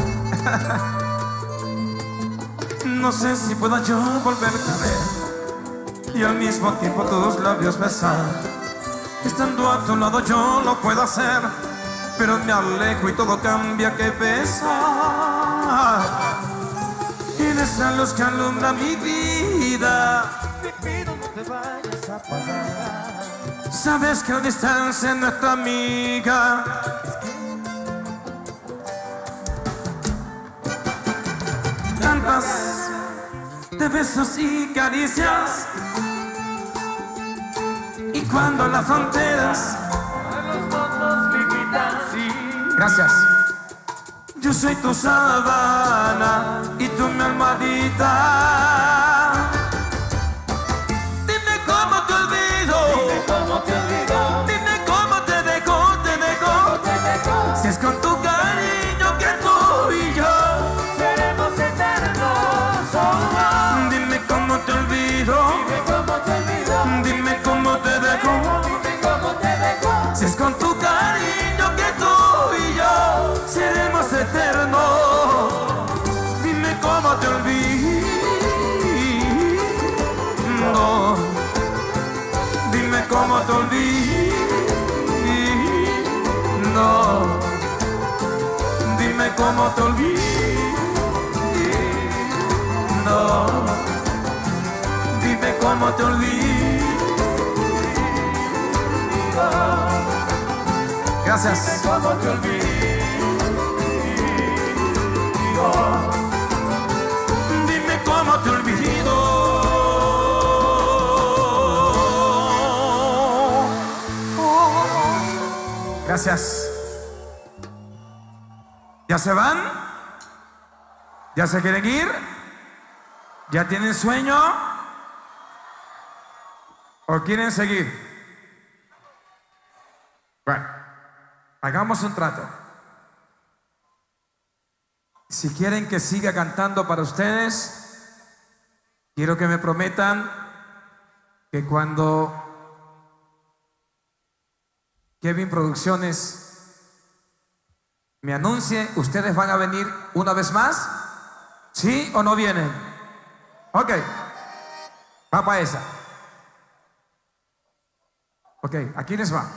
No sé si pueda yo volverte a ver y al mismo tiempo tus labios besar. Estando a tu lado yo lo puedo hacer, pero me alejo y todo cambia, que pesa. Tienes a luz que alumbra mi vida. Te pido no te vayas a apagar. Sabes que la distancia es nuestra amiga. Tantas de besos y caricias, y cuando las fronteras Los dos nos limitan, sí. Gracias. yo soy tu sabana y tú mi almohadita. Dime cómo te olvido, Dime cómo te olvido, dime cómo te dejo, te dejo. te dejo. Si es con tu cariño que tú y yo, Seremos eternos, oh, dime cómo te olvido, dime cómo te olvido, dime cómo te dejo. dime cómo te dejo. Si es con tu cariño que tú y yo seremos eternos, dime cómo te olvido, dime cómo te olvido, dime cómo te olvido, dime cómo te olvido. Gracias. ¿Cómo te olvido? Dime cómo te olvido. Gracias. ¿Ya se van? ¿Ya se quieren ir? ¿Ya tienen sueño? ¿O quieren seguir? Bueno, hagamos un trato. Si quieren que siga cantando para ustedes, quiero que me prometan que cuando Kevin Producciones me anuncie, ¿ustedes van a venir una vez más? ¿Sí o no vienen? Ok, va para esa. Ok, aquí les va.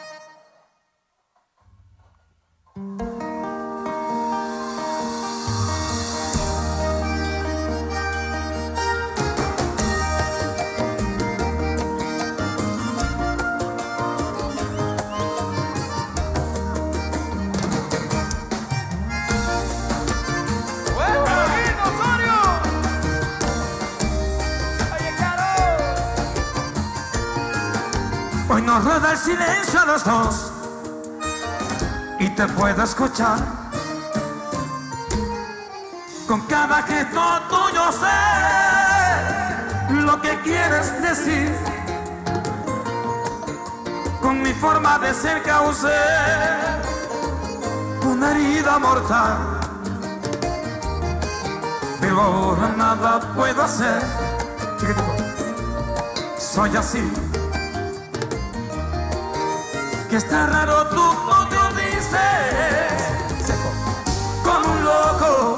Hoy nos rueda el silencio a los dos y te puedo escuchar. Con cada gesto tuyo sé lo que quieres decir. Con mi forma de ser causé una herida mortal, pero ahora nada puedo hacer. Chiquitico. Soy así. Que está raro, tú no te lo dices. Con un loco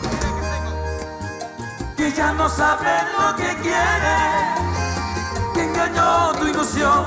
que ya no sabe lo que quiere, que engañó tu ilusión.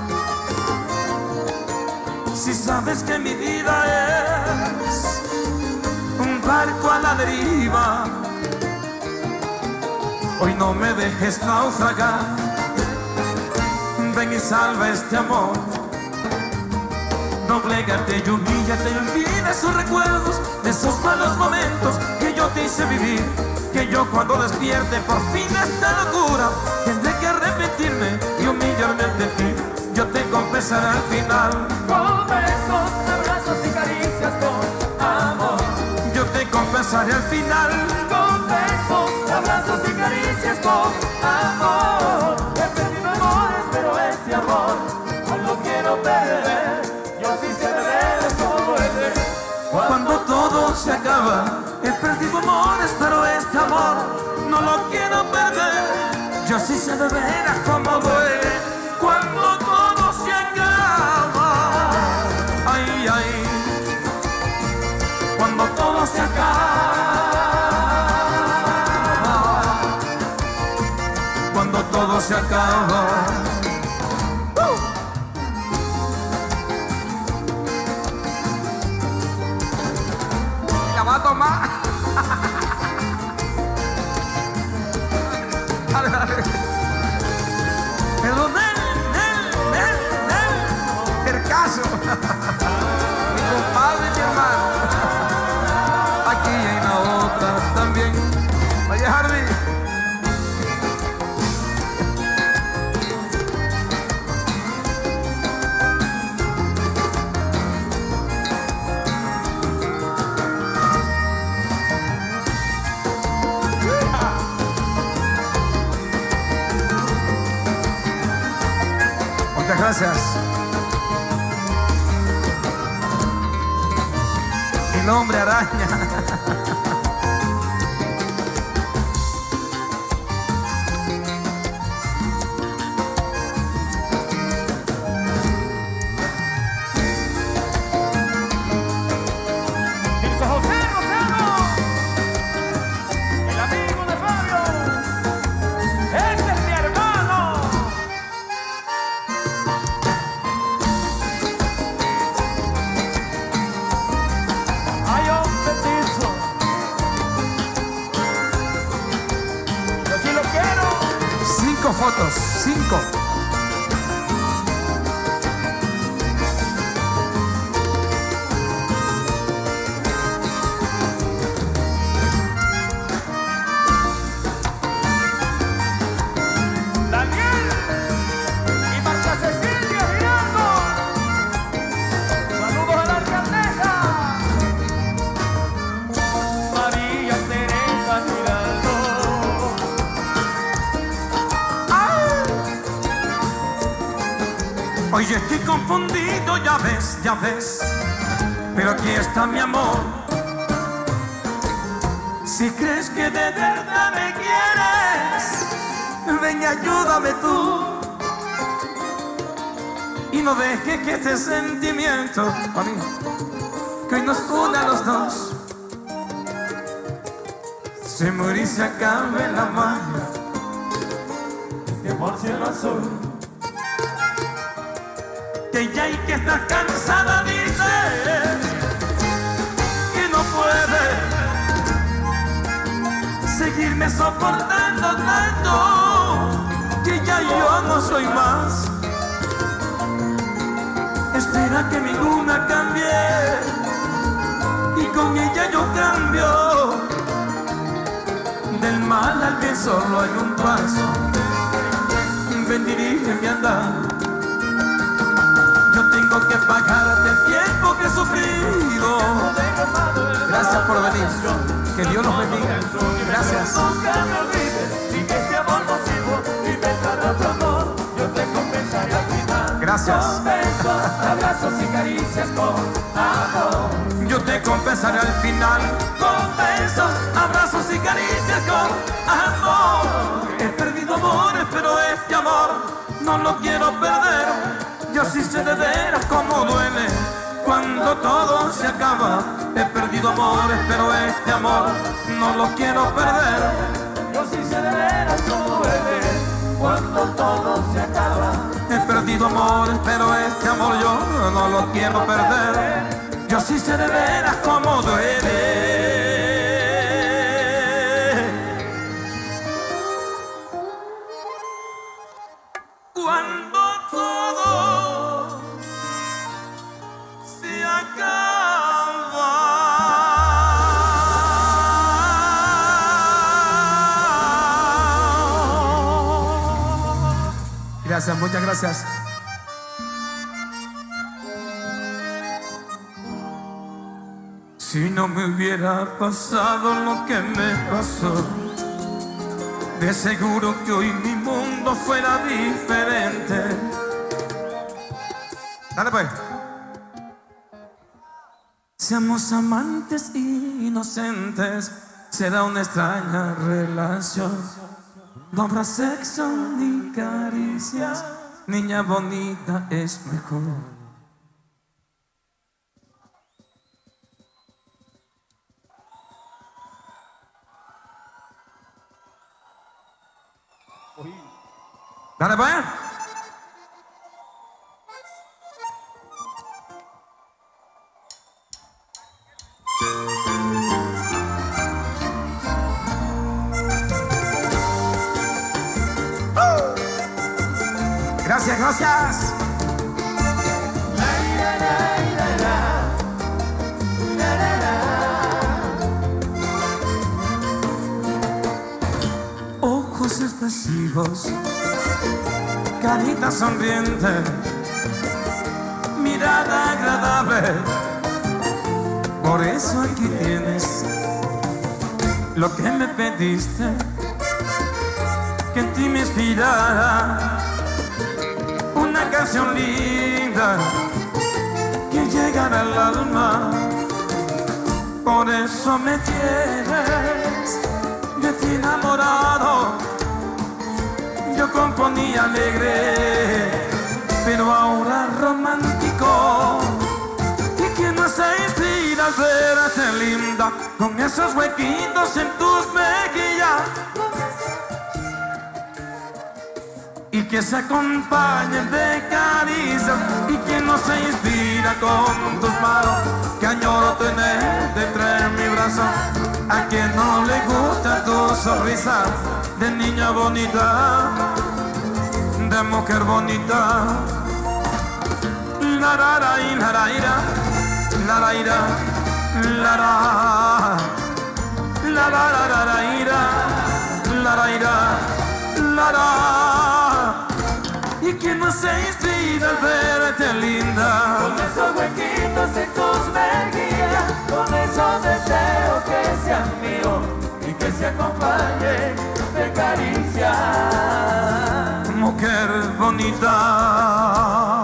Si sabes que mi vida es un barco a la deriva, hoy no me dejes naufragar. ven y salva este amor. Doblégate y humíllate y olvida esos recuerdos de esos malos momentos que yo te hice vivir. Que yo cuando despierte por fin de esta locura tendré que arrepentirme y humillarme ante ti. Yo te confesaré al final Con besos, abrazos y caricias con amor. Yo te confesaré al final Con besos, abrazos y caricias con amor. He perdido amores, pero este amor no lo quiero perder. Yo sí sé de veras cómo duele cuando todo se acaba. He perdido amores, pero este amor no lo quiero perder. Yo sí sé de veras cómo duele cuando todo se acaba. Ay, ay, cuando todo se acaba. Cuando todo se acaba. La va a tomar. Dale, dale. Pero el caso. Mi compadre y mi hermano. Aquí hay una otra también. Oye, Harvey. Muchas gracias. El hombre araña. Dice José Rosano, el amigo de Fabio. Este es mi hermano. Ay, hombre petizo, yo sí lo quiero. 5 fotos, 5. Daniel y Marta Cecilia Giraldo. Saludos a la alcaldesa María Teresa Giraldo. Oye, estoy confundido, ya ves. Pero aquí está mi amor. Si crees que de verdad me quieres, ven y ayúdame tú. Y no dejes que este sentimiento, a mí, que hoy nos une a los dos, se muere y se acabe la magia Que por cielo azul. que ya y que estás cansada, dices que no puedes seguirme soportando tanto, que ya yo no soy más. Espera que mi luna cambie y con ella yo cambio. Del mal al bien solo hay un paso. Ven, dirige mi andar. Yo tengo que pagarte el tiempo que he sufrido. Gracias por venir. Que Dios los bendiga. Gracias. Nunca me olvides, sin que ese amor nocivo y pensar otro amor, yo te compensaré al final. Gracias. Con besos, abrazos y caricias con amor. Yo te compensaré al final con besos, abrazos y caricias con amor. He perdido amores, pero este amor no lo quiero perder. Yo sí sé de veras cómo duele cuando todo se acaba. He perdido amores, pero este amor no lo quiero perder. Yo sí sé de veras cómo duele cuando todo se acaba. He perdido amores, pero este amor yo no lo quiero perder. Yo sí sé de veras cómo duele. Cuando Gracias, muchas gracias. Si no me hubiera pasado lo que me pasó, de seguro que hoy mi mundo fuera diferente. Dale pues. Seamos amantes inocentes, será una extraña relación. No habrá sexo ni caricias, niña bonita es mejor. Dale pues. Gracias, gracias. Ojos expresivos, carita sonriente, mirada agradable. Por eso aquí tienes lo que me pediste, que en ti me inspirara una canción linda que llegara al alma. Por eso me tienes de ti enamorado. Yo componía alegre, pero ahora romántico. ¿Y quién no se inspira al verte linda, con esos huequitos en tus mejillas? Y que se acompañen de caricias. Y quien no se inspira con tus manos, que añoro tenerte entre mi brazo. A quien no le gusta tu sonrisa de niña bonita, de mujer bonita. La ra ra y la ra ira, la ra ira, la ra, la ra ra ra ra ira, la ra ira, la ra. Y quien no se inspira al verte linda, con esos huequitos en tus mejillas, con esos deseos que sean míos y que se acompañen de caricias. Mujer bonita.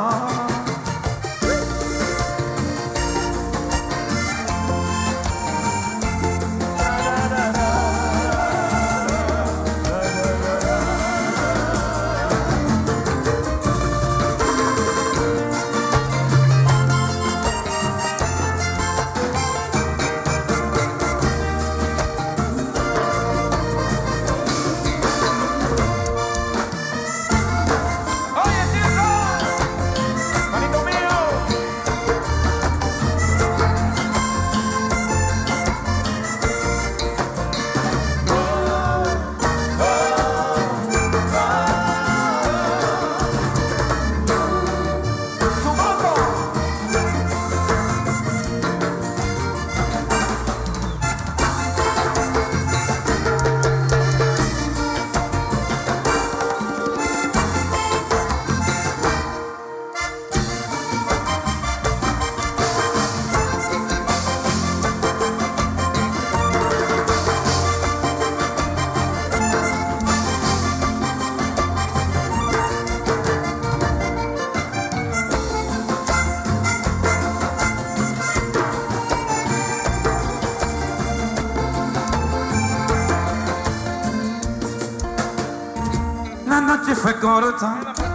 La noche fue corta,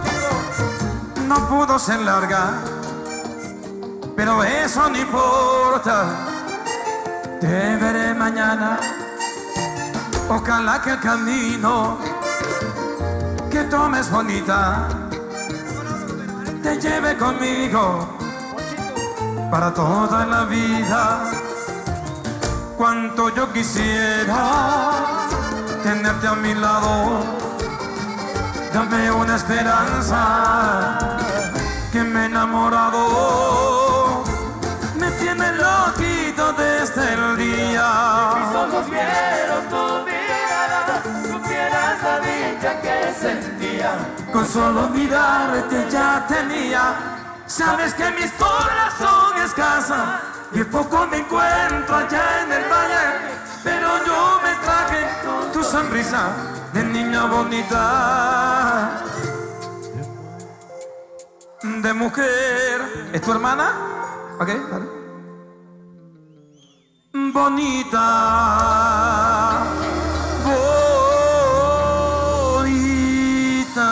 no pudo ser larga, pero eso no importa. Te veré mañana, ojalá que el camino que tomes bonita te lleve conmigo para toda la vida. Cuánto yo quisiera tenerte a mi lado. Dame una esperanza, que me he enamorado. Me tiene loquito desde el día. Mis ojos vieron tu mirada, supieras la dicha rabia que sentía. Con solo mirarte ya tenía. Sabes que mi corazón es casa y poco me encuentro allá en el valle, pero yo me traje tu sonrisa de niña bonita, de mujer. ¿Es tu hermana? Ok, vale. Bonita, bonita.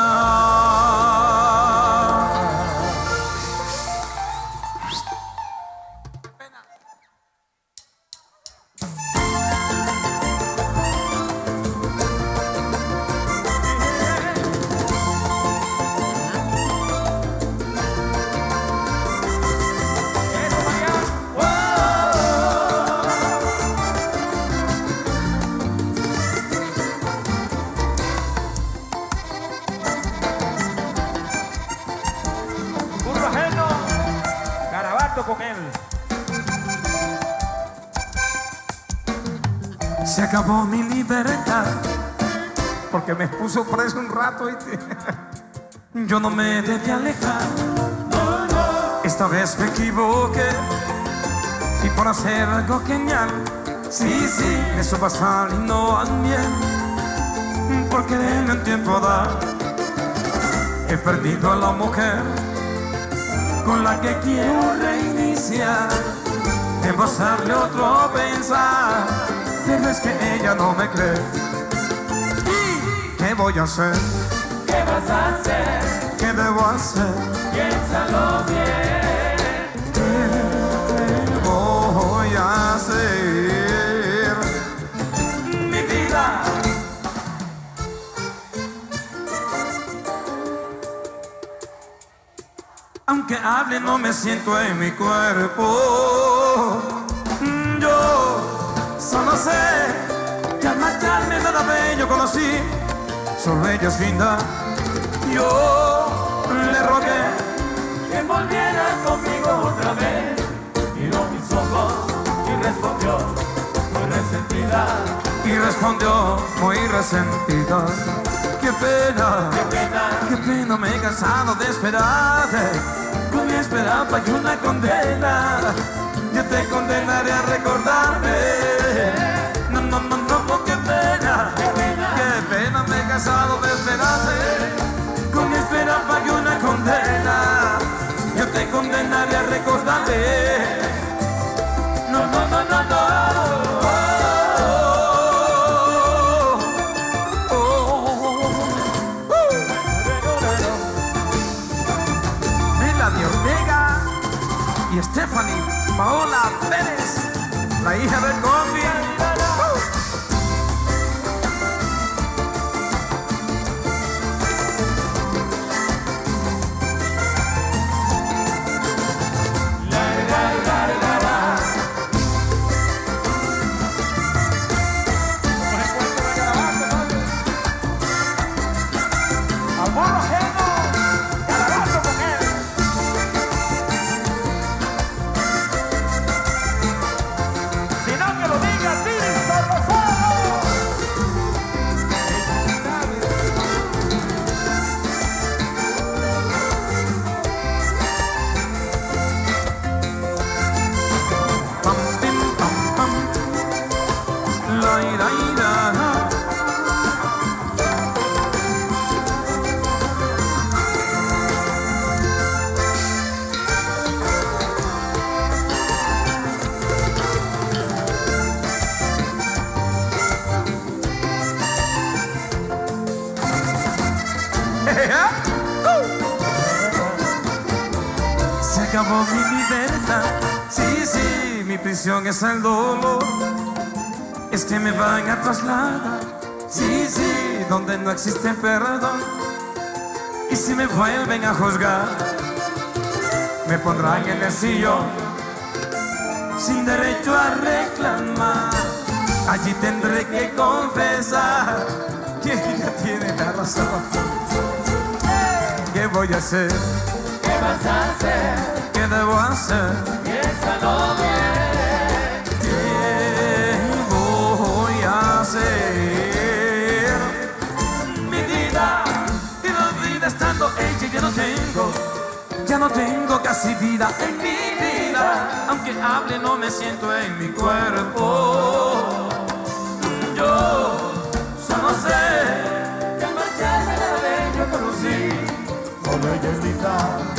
Con él. Se acabó mi libertad Porque me puso preso un rato, ¿viste? yo no me debí alejar. Esta vez me equivoqué y por hacer algo genial, sí, me supo pasar y no al bien, porque en el tiempo da he perdido a la mujer con la que quiero reiniciar. Debo hacerle otro pensar, pero es que ella no me cree. ¿Y qué voy a hacer? ¿Qué vas a hacer? ¿Qué debo hacer? Piénsalo bien. ¿Qué voy a hacer? Mi vida. Aunque hable no me siento en mi cuerpo. Yo solo sé que al marcharme nada bello conocí. Solo ella es linda. Yo le rogué Que volviera conmigo otra vez. Miró mis ojos y respondió muy resentida. y respondió muy resentida. Qué pena, qué pena, me he cansado de esperarte. Con mi esperanza y una condena. Yo te condenaré a recordarme. No, no, no, no, qué pena, me he cansado de esperarte. Con mi esperanza y una condena. Yo te condenaré a recordarte. No, no, no, no, no. Y Stephanie Paola Pérez, la hija del combi. Se acabó mi libertad, sí, sí, mi prisión es el dolor. Es que me van a trasladar, sí, sí, donde no existe perdón. Y si me vuelven a juzgar, me pondrán en el sillón, sin derecho a reclamar. Allí tendré que confesar que ella tiene la razón. ¿Qué voy a hacer? ¿Qué vas a hacer? ¿Qué debo hacer? Piénsalo bien. ¿Qué voy a hacer? Mi vida. siendo ella ya no tengo casi vida en mi vida. Aunque hable no me siento en mi cuerpo. Yo solo sé que al marcharme la vez yo conocí solo ella es linda.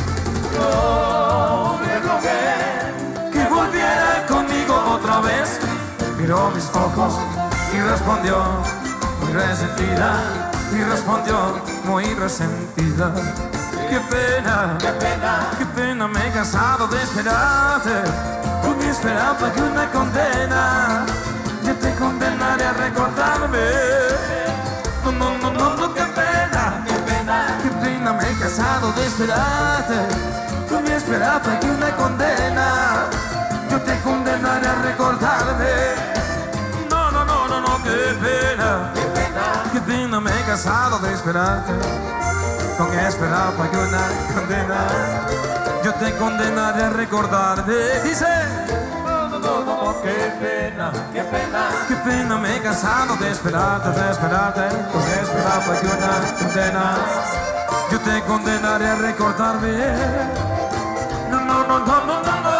Yo le rogué que volviera conmigo otra vez. Miró mis ojos y respondió muy resentida. Y respondió muy resentida. Qué pena, qué pena, qué pena, me he cansado de esperarte. Con mi esperanza que una condena. Yo te condenaré a recordarme. No, no, no, no, no, qué pena, qué pena, qué pena, me he cansado de esperarte. Con mi esperanza que una condena. Yo te condenaré a recordarme. No, no, no, no, no, qué pena, qué pena, qué pena, me he cansado de esperarte. Con esperar para que una condena. Yo te condenaré a recordarte. Dice. no, no, no, no, qué pena, qué pena, Qué pena, me he cansado de esperarte, de esperarte. Con esperar para que una condena. Yo te condenaré a recordarme. No, no, no, no, no, no, no.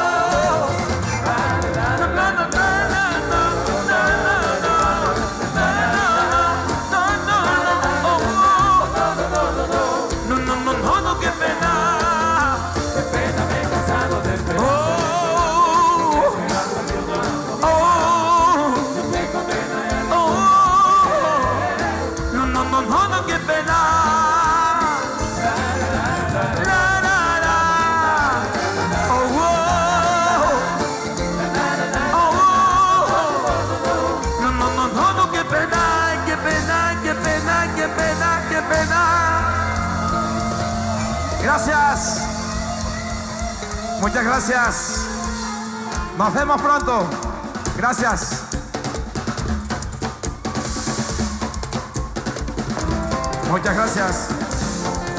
Gracias. Muchas gracias. Nos vemos pronto. Gracias. Muchas gracias.